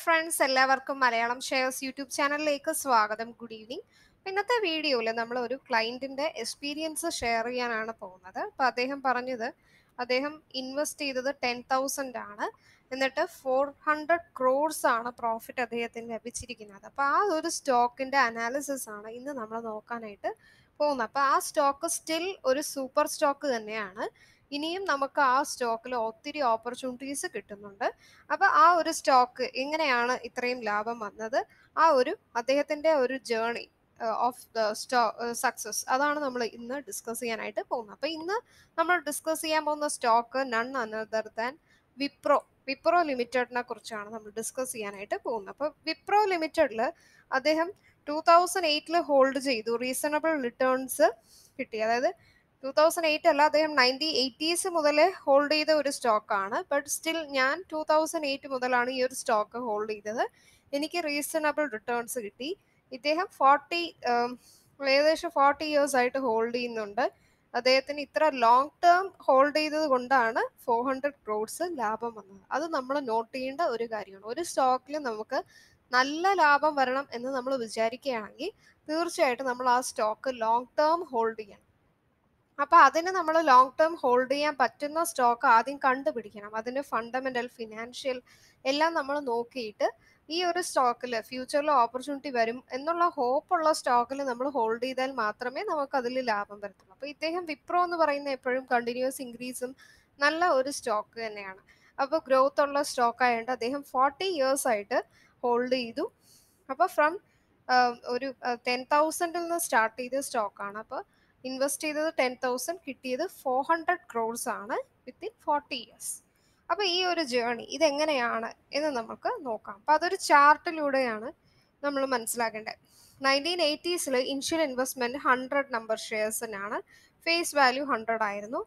Friends, എല്ലാവർക്കും Malayalam shares YouTube ചാനലിലേക്ക് സ്വാഗതം. Good evening. ഇന്നത്തെ വീഡിയോയിൽ നമ്മൾ ഒരു ക്ലയൻറ്റിൻ്റെ എക്സ്പീരിയൻസ് ഷെയർ ചെയ്യാനാണ് പോകുന്നത്. അപ്പോൾ അദ്ദേഹം പറഞ്ഞത് അദ്ദേഹം ഇൻവെസ്റ്റ് ചെയ്തത് 10,000 ആണ്, എന്നിട്ട് 400 crores ആണ് പ്രോഫിറ്റ് അദ്ദേഹത്തിന് ലഭിച്ചിരിക്കുന്നത്. അപ്പോൾ ആ ഒരു സ്റ്റോക്കിൻ്റെ അനാലിസിസ് ആണ് ഇന്ന് നമ്മൾ നോക്കാനായിട്ട് പോകുന്നത്. അപ്പോൾ ആ സ്റ്റോക്ക് സ്റ്റിൽ ഒരു സൂപ്പർ സ്റ്റോക്ക് തന്നെയാണ്. ഇനിയും നമുക്ക് ആ സ്റ്റോക്കിൽ ഒത്തിരി ഓപ്പർച്യൂണിറ്റീസ് കിട്ടുന്നുണ്ട്. അപ്പോൾ ആ ഒരു സ്റ്റോക്ക് എങ്ങനെയാണ് ഇത്രയും ലാഭം വന്നത്, ആ ഒരു അദ്ദേഹത്തിൻ്റെ ഒരു ജേണി ഓഫ് ദ സക്സസ്, അതാണ് നമ്മൾ ഇന്ന് ഡിസ്കസ് ചെയ്യാനായിട്ട് പോകുന്നത്. അപ്പോൾ ഇന്ന് നമ്മൾ ഡിസ്കസ് ചെയ്യാൻ പോകുന്ന stock none other than Wipro ലിമിറ്റഡിനെ കുറിച്ചാണ് നമ്മൾ ഡിസ്കസ് ചെയ്യാനായിട്ട് പോകുന്നത്. അപ്പോൾ വിപ്രോ ലിമിറ്റഡിൽ അദ്ദേഹം 2008 ഹോൾഡ് ചെയ്തു, റീസണബിൾ റിട്ടേൺസ് കിട്ടി. അതായത് 2008 അല്ല, അദ്ദേഹം 1980s മുതലേ ഹോൾഡ് ചെയ്ത ഒരു സ്റ്റോക്കാണ്. ബട്ട് സ്റ്റിൽ ഞാൻ 2008 മുതലാണ് ഈ ഒരു സ്റ്റോക്ക് ഹോൾഡ് ചെയ്തത്. എനിക്ക് റീസണബിൾ റിട്ടേൺസ് കിട്ടി. ഇദ്ദേഹം ഏകദേശം 40 ഇയേഴ്സ് ആയിട്ട് ഹോൾഡ് ചെയ്യുന്നുണ്ട്. അദ്ദേഹത്തിന് ഇത്ര ലോങ് ടേം ഹോൾഡ് ചെയ്തത് കൊണ്ടാണ് 400 crores ലാഭം വന്നത്. അത് നമ്മൾ നോട്ട് ചെയ്യേണ്ട ഒരു കാര്യമാണ്. ഒരു സ്റ്റോക്കിൽ നമുക്ക് നല്ല ലാഭം വരണം എന്ന് നമ്മൾ വിചാരിക്കുകയാണെങ്കിൽ തീർച്ചയായിട്ടും നമ്മൾ ആ സ്റ്റോക്ക് ലോങ് ടേം ഹോൾഡ് ചെയ്യണം. അപ്പോൾ അതിന് നമ്മൾ ലോങ് ടേം ഹോൾഡ് ചെയ്യാൻ പറ്റുന്ന സ്റ്റോക്ക് ആദ്യം കണ്ടുപിടിക്കണം. അതിൻ്റെ ഫണ്ടമെൻ്റൽ, ഫിനാൻഷ്യൽ എല്ലാം നമ്മൾ നോക്കിയിട്ട് ഈ ഒരു സ്റ്റോക്കിൽ ഫ്യൂച്ചറിൽ ഓപ്പർച്യൂണിറ്റി വരും എന്നുള്ള ഹോപ്പുള്ള സ്റ്റോക്കിൽ നമ്മൾ ഹോൾഡ് ചെയ്താൽ മാത്രമേ നമുക്ക് അതിൽ ലാഭം വരത്തുള്ളൂ. അപ്പോൾ ഇദ്ദേഹം വിപ്രോ എന്ന് പറയുന്ന എപ്പോഴും കണ്ടിന്യൂസ് ഇൻക്രീസും നല്ല ഒരു സ്റ്റോക്ക് തന്നെയാണ്. അപ്പോൾ ഗ്രോത്ത് ഉള്ള സ്റ്റോക്ക് ആയതുകൊണ്ട് അദ്ദേഹം 40 ഇയേഴ്സ് ആയിട്ട് ഹോൾഡ് ചെയ്തു. അപ്പോൾ ഫ്രം ഒരു 10,000 നിന്ന് സ്റ്റാർട്ട് ചെയ്ത സ്റ്റോക്കാണ്. അപ്പോൾ ഇൻവെസ്റ്റ് ചെയ്തത് 10,000, കിട്ടിയത് 400 crores ആണ് വിത്തിൻ 40 ഇയേഴ്സ്. അപ്പോൾ ഈ ഒരു ജേണി ഇതെങ്ങനെയാണ് എന്ന് നമുക്ക് നോക്കാം. അപ്പോൾ അതൊരു ചാർട്ടിലൂടെയാണ് നമ്മൾ മനസ്സിലാക്കേണ്ടത്. 1980s ഇനിഷ്യൽ ഇൻവെസ്റ്റ്മെൻറ്റ് 100 നമ്പർ ഷെയർസിനാണ്. ഫേസ് വാല്യൂ 100 ആയിരുന്നു.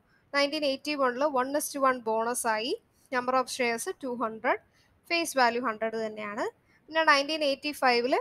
1981 1:1 ബോണസ് ആയി. Number of shares 200, face value 100 തന്നെയാണ്. പിന്നെ 1985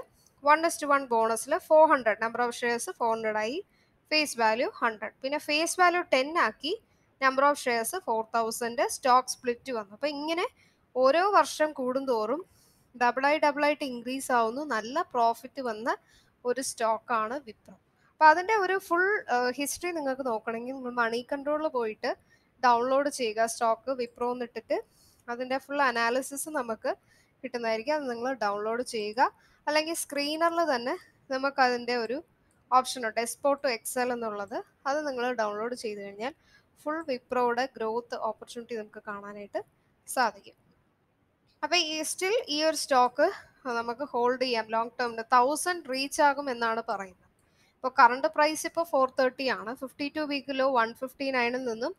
1:1 ബോണസിൽ 400, നമ്പർ ഓഫ് ഷെയർസ് 400 ആയി. Face value 100. പിന്നെ ഫേസ് വാല്യൂ 10 ആക്കി, number of shares 4,000, stock split വന്നു. അപ്പോൾ ഇങ്ങനെ ഓരോ വർഷം കൂടുന്തോറും ഡബിളായിട്ട് ഇൻക്രീസ് ആവുന്നു. നല്ല പ്രോഫിറ്റ് വന്ന ഒരു സ്റ്റോക്കാണ് വിപ്രോ. അപ്പോൾ അതിൻ്റെ ഒരു ഫുൾ ഹിസ്റ്ററി നിങ്ങൾക്ക് നോക്കണമെങ്കിൽ നിങ്ങൾ മണി കൺട്രോളിൽ പോയിട്ട് ഡൗൺലോഡ് ചെയ്യുക. സ്റ്റോക്ക് വിപ്രോ എന്നിട്ടിട്ട് അതിൻ്റെ ഫുൾ അനാലിസിസ് നമുക്ക് കിട്ടുന്നതായിരിക്കും. അത് നിങ്ങൾ ഡൗൺലോഡ് ചെയ്യുക. അല്ലെങ്കിൽ സ്ക്രീനറിൽ തന്നെ നമുക്ക് അതിൻ്റെ ഒരു ഓപ്ഷൻ ഉണ്ട്, എക്സ്പോർട്ട് ടു എക്സൽ എന്നുള്ളത്. അത് നിങ്ങൾ ഡൗൺലോഡ് ചെയ്ത് കഴിഞ്ഞാൽ ഫുൾ വിപ്രോയുടെ ഗ്രോത്ത് ഓപ്പർച്യൂണിറ്റി നമുക്ക് കാണാനായിട്ട് സാധിക്കും. അപ്പോൾ ഈ ഒരു സ്റ്റോക്ക് നമുക്ക് ഹോൾഡ് ചെയ്യാം ലോങ് ടേമിന്. 1000 റീച്ച് ആകും എന്നാണ് പറയുന്നത്. ഇപ്പോൾ കറണ്ട് പ്രൈസ് ഇപ്പോൾ 430 ആണ്. 52 വീക്ക് ലോ 159 നിന്നും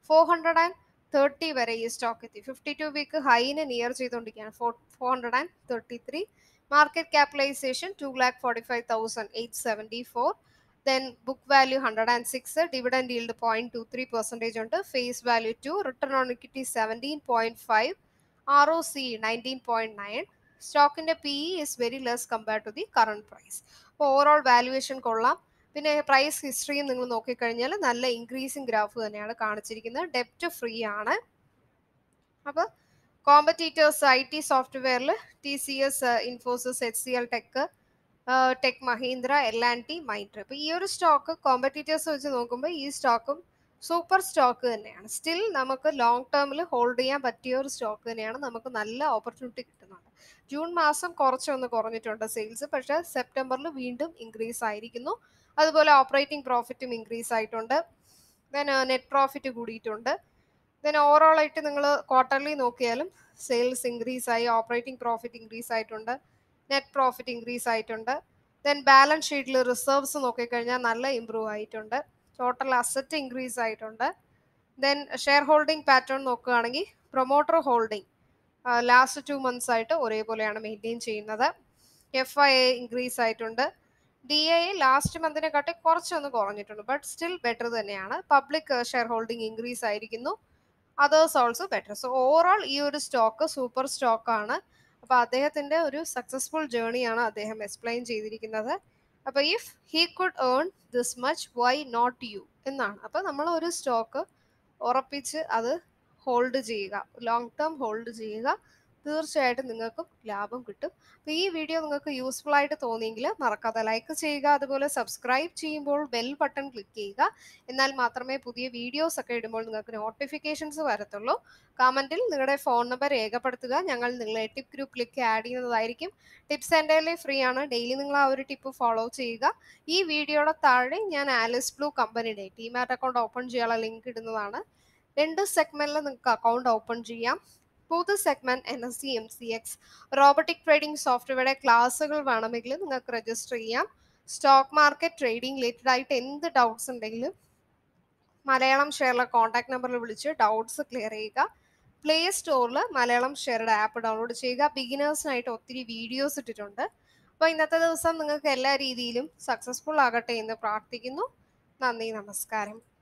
430 വരെ ഈ സ്റ്റോക്ക് എത്തി. 52 വീക്ക് ഹൈന് നിയർ ചെയ്തുകൊണ്ടിരിക്കുകയാണ്. 433. Market capitalisation 2,45,874. Then book value 106, dividend yield 0.23% ഉണ്ട്. Face value 2, return on equity 17.5, ROC 19.9. സ്റ്റോക്കിന്റെ PE is very less compared to the current price. അപ്പോൾ ഓവറോൾ വാല്യുവേഷൻ കൊള്ളാം. പിന്നെ പ്രൈസ് ഹിസ്റ്ററിയും നിങ്ങൾ നോക്കിക്കഴിഞ്ഞാൽ നല്ല ഇൻക്രീസിങ് ഗ്രാഫ് തന്നെയാണ് കാണിച്ചിരിക്കുന്നത്. ഡെപ്റ്റ് ഫ്രീ ആണ്. അപ്പോൾ കോമ്പറ്റീറ്റേഴ്സ് IT സോഫ്റ്റ്വെയറിൽ TCS, Infosys, HCL tech Mahindra, L&T, Mindtree. അപ്പോൾ ഈ ഒരു സ്റ്റോക്ക് കോമ്പറ്റീറ്റേഴ്സ് വെച്ച് നോക്കുമ്പോൾ ഈ സ്റ്റോക്കും സൂപ്പർ സ്റ്റോക്ക് തന്നെയാണ്. സ്റ്റിൽ നമുക്ക് ലോങ് ടേമിൽ ഹോൾഡ് ചെയ്യാൻ പറ്റിയ ഒരു സ്റ്റോക്ക് തന്നെയാണ്. നമുക്ക് നല്ല ഓപ്പർച്യൂണിറ്റി കിട്ടുന്നുണ്ട്. ജൂൺ മാസം കുറച്ചൊന്ന് കുറഞ്ഞിട്ടുണ്ട് സെയിൽസ്, പക്ഷേ സെപ്റ്റംബറിൽ വീണ്ടും ഇൻക്രീസ് ആയിരിക്കുന്നു. അതുപോലെ ഓപ്പറേറ്റിംഗ് പ്രോഫിറ്റും ഇൻക്രീസ് ആയിട്ടുണ്ട്. ദെൻ നെറ്റ് പ്രോഫിറ്റ് കൂടിയിട്ടുണ്ട്. ദെൻ ഓവറോൾ ആയിട്ട് നിങ്ങൾ ക്വാർട്ടർലി നോക്കിയാലും സെയിൽസ് ഇൻക്രീസ് ആയി, ഓപ്പറേറ്റിംഗ് പ്രോഫിറ്റ് ഇൻക്രീസ് ആയിട്ടുണ്ട്, നെറ്റ് പ്രോഫിറ്റ് ഇൻക്രീസ് ആയിട്ടുണ്ട്. ദെൻ ബാലൻസ് ഷീറ്റിൽ റിസർവ്സ് നോക്കിക്കഴിഞ്ഞാൽ നല്ല ഇമ്പ്രൂവ് ആയിട്ടുണ്ട്. ടോട്ടൽ അസറ്റ് ഇൻക്രീസ് ആയിട്ടുണ്ട്. ദെൻ ഷെയർ ഹോൾഡിംഗ് പാറ്റേൺ നോക്കുകയാണെങ്കിൽ പ്രൊമോട്ടർ ഹോൾഡിംഗ് ലാസ്റ്റ് 2 months ആയിട്ട് ഒരേപോലെയാണ് മെയിൻറ്റെയിൻ ചെയ്യുന്നത്. FIA ഇൻക്രീസ് ആയിട്ടുണ്ട്. DIA ലാസ്റ്റ് മന്തിനെക്കാട്ടി കുറച്ചൊന്ന് കുറഞ്ഞിട്ടുണ്ട്, ബട്ട് സ്റ്റിൽ ബെറ്റർ തന്നെയാണ്. പബ്ലിക് ഷെയർ ഹോൾഡിംഗ് ഇൻക്രീസ് ആയിരിക്കുന്നു. Others also better. So overall ഈ ഒരു സ്റ്റോക്ക് സൂപ്പർ സ്റ്റോക്കാണ്. അപ്പോൾ അദ്ദേഹത്തിൻ്റെ ഒരു സക്സസ്ഫുൾ ജേണിയാണ് അദ്ദേഹം എക്സ്പ്ലെയിൻ ചെയ്തിരിക്കുന്നത്. അപ്പോൾ if he could earn this much, why not you എന്നാണ്. അപ്പോൾ നമ്മൾ ഒരു സ്റ്റോക്ക് ഉറപ്പിച്ച് അത് ഹോൾഡ് ചെയ്യുക, ലോങ് ടേം ഹോൾഡ് ചെയ്യുക. തീർച്ചയായിട്ടും നിങ്ങൾക്കും ലാഭം കിട്ടും. അപ്പോൾ ഈ വീഡിയോ നിങ്ങൾക്ക് യൂസ്ഫുൾ ആയിട്ട് തോന്നിയെങ്കിൽ മറക്കാതെ ലൈക്ക് ചെയ്യുക. അതുപോലെ സബ്സ്ക്രൈബ് ചെയ്യുമ്പോൾ ബെൽ ബട്ടൺ ക്ലിക്ക് ചെയ്യുക. എന്നാൽ മാത്രമേ പുതിയ വീഡിയോസ് ഒക്കെ ഇടുമ്പോൾ നിങ്ങൾക്ക് നോട്ടിഫിക്കേഷൻസ് വരത്തുള്ളൂ. കമൻറ്റിൽ നിങ്ങളുടെ ഫോൺ നമ്പർ രേഖപ്പെടുത്തുക. ഞങ്ങൾ നിങ്ങളെ ടിപ്പ് ഗ്രൂപ്പിലേക്ക് ആഡ് ചെയ്യുന്നതായിരിക്കും. ടിപ്സ് എൻ്റെയിലേ ഫ്രീ ആണ്. ഡെയിലി നിങ്ങൾ ആ ഒരു ടിപ്പ് ഫോളോ ചെയ്യുക. ഈ വീഡിയോയുടെ താഴെ ഞാൻ ആലിസ് ബ്ലൂ കമ്പനിയുടെ ഡിമാറ്റ് അക്കൗണ്ട് ഓപ്പൺ ചെയ്യാനുള്ള ലിങ്ക് ഇടുന്നതാണ്. 2 സെഗ്മെന്റിൽ നിങ്ങൾക്ക് അക്കൗണ്ട് ഓപ്പൺ ചെയ്യാം. പൊതു segment NSE MCX robotic trading സോഫ്റ്റ്വെയറുടെ ക്ലാസ്സുകൾ വേണമെങ്കിൽ നിങ്ങൾക്ക് രജിസ്റ്റർ ചെയ്യാം. സ്റ്റോക്ക് മാർക്കറ്റ് ട്രേഡിംഗ് റിലേറ്റഡ് ആയിട്ട് എന്ത് ഡൗട്ട്സ് ഉണ്ടെങ്കിലും മലയാളം ഷെയറിലെ കോൺടാക്ട് നമ്പറിൽ വിളിച്ച് ഡൗട്ട്സ് ക്ലിയർ ചെയ്യുക. പ്ലേ സ്റ്റോറിൽ മലയാളം ഷെയറുടെ ആപ്പ് ഡൗൺലോഡ് ചെയ്യുക. ബിഗിനേഴ്സിനായിട്ട് ഒത്തിരി വീഡിയോസ് ഇട്ടിട്ടുണ്ട്. അപ്പോൾ ഇന്നത്തെ ദിവസം നിങ്ങൾക്ക് എല്ലാ രീതിയിലും സക്സസ്ഫുൾ ആകട്ടെ എന്ന് പ്രാർത്ഥിക്കുന്നു. നന്ദി, നമസ്കാരം.